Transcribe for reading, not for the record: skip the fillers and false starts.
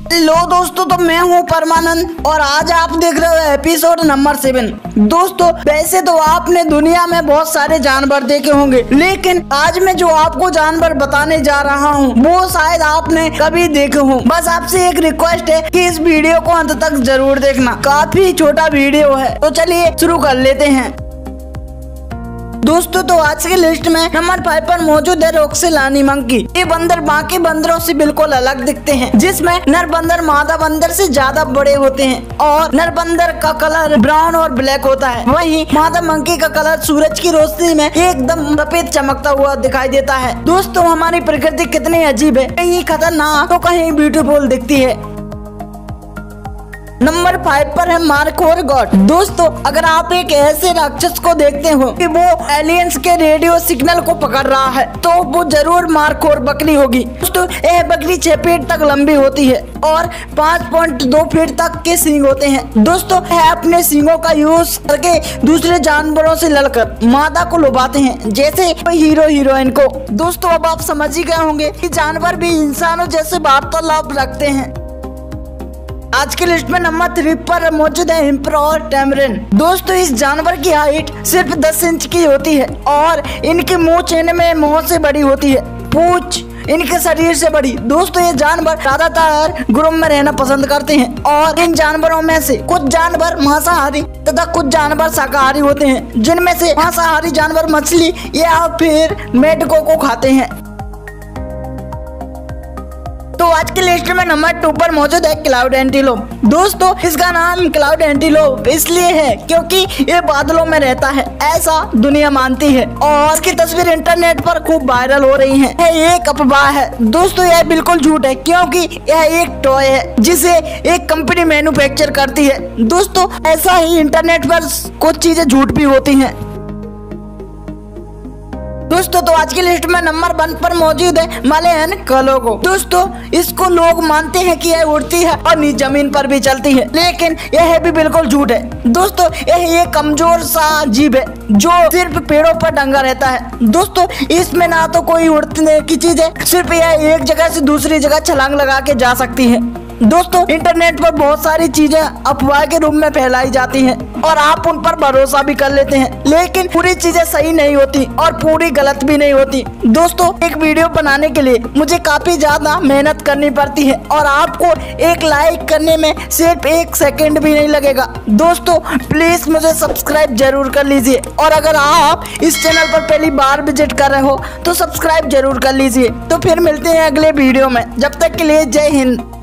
Hello दोस्तों, तो मैं हूं परमानंद और आज आप देख रहे हो एपिसोड नंबर 7। दोस्तों, वैसे तो आपने दुनिया में बहुत सारे जानवर देखे होंगे, लेकिन आज मैं जो आपको जानवर बताने जा रहा हूं वो शायद आपने कभी देखे हो। बस आपसे एक रिक्वेस्ट है कि इस वीडियो को अंत तक जरूर देखना, काफी छोटा वीडियो है। तो चलिए शुरू कर लेते हैं। दोस्तों, तो आज की लिस्ट में नंबर 5 पर मौजूद है रॉक्सेलानी मंकी। ये बंदर बाकी बंदरों से बिल्कुल अलग दिखते हैं, जिसमें नर बंदर मादा बंदर से ज्यादा बड़े होते हैं और नर बंदर का कलर ब्राउन और ब्लैक होता है। वहीं मादा मंकी का कलर सूरज की रोशनी में एकदम सफेद चमकता हुआ दिखाई देता है। दोस्तों, हमारी प्रकृति कितनी अजीब है, कहीं खतरनाक तो कहीं ब्यूटीफुल दिखती है। नंबर 5 पर है मार्कोर गॉड। दोस्तों, अगर आप एक ऐसे राक्षस को देखते हो कि वो एलियंस के रेडियो सिग्नल को पकड़ रहा है, तो वो जरूर मार्कोर बकरी होगी। दोस्तों, यह बकरी 6 फीट तक लंबी होती है और 5.2 फीट तक के सींग होते हैं। दोस्तों, यह अपने सींगों का यूज करके दूसरे जानवरों से लड़कर मादा को लुभाते हैं, जैसे हीरो हीरोइन को। दोस्तों, अब आप समझ ही गए होंगे कि जानवर भी इंसानों जैसे वार्तालाप रखते हैं। आज की लिस्ट में नंबर 3 पर मौजूद है एम्परर टैमरिन। दोस्तों, इस जानवर की हाइट सिर्फ 10 इंच की होती है और इनकी मुंह चेहरे में मुंह से बड़ी होती है, पूंछ इनके शरीर से बड़ी। दोस्तों, ये जानवर ज्यादातर ग्रुप में रहना पसंद करते हैं और इन जानवरों में से कुछ जानवर मांसाहारी तथा कुछ जानवर शाकाहारी होते हैं, जिनमें से मांसाहारी जानवर मछली या फिर मेढकों को खाते हैं। तो आज की लिस्ट में नंबर 2 पर मौजूद है क्लाउड एंटीलोप। दोस्तों, इसका नाम क्लाउड एंटीलोप इसलिए है क्योंकि ये बादलों में रहता है, ऐसा दुनिया मानती है और इसकी तस्वीर इंटरनेट पर खूब वायरल हो रही है। यह एक अफवाह है। दोस्तों, यह बिल्कुल झूठ है क्योंकि यह एक टॉय है जिसे एक कंपनी मैन्युफैक्चर करती है। दोस्तों, ऐसा ही इंटरनेट पर कुछ चीजें झूठ भी होती है। दोस्तों, तो आज की लिस्ट में नंबर 1 पर मौजूद है मलयन कलोगो। दोस्तों, इसको लोग मानते हैं कि यह उड़ती है और जमीन पर भी चलती है, लेकिन यह भी बिल्कुल झूठ है। दोस्तों, यह एक कमजोर सा जीव है जो सिर्फ पेड़ों पर डंगा रहता है। दोस्तों, इसमें ना तो कोई उड़ने की चीज है, सिर्फ यह एक जगह से दूसरी जगह छलांग लगा के जा सकती है। दोस्तों, इंटरनेट पर बहुत सारी चीजें अफवाह के रूप में फैलाई जाती हैं और आप उन पर भरोसा भी कर लेते हैं, लेकिन पूरी चीजें सही नहीं होती और पूरी गलत भी नहीं होती। दोस्तों, एक वीडियो बनाने के लिए मुझे काफी ज्यादा मेहनत करनी पड़ती है और आपको एक लाइक करने में सिर्फ 1 सेकंड भी नहीं लगेगा। दोस्तों, प्लीज मुझे सब्सक्राइब जरूर कर लीजिए और अगर आप इस चैनल पर पहली बार विजिट कर रहे हो तो सब्सक्राइब जरूर कर लीजिए। तो फिर मिलते हैं अगले वीडियो में, जब तक के लिए जय हिंद।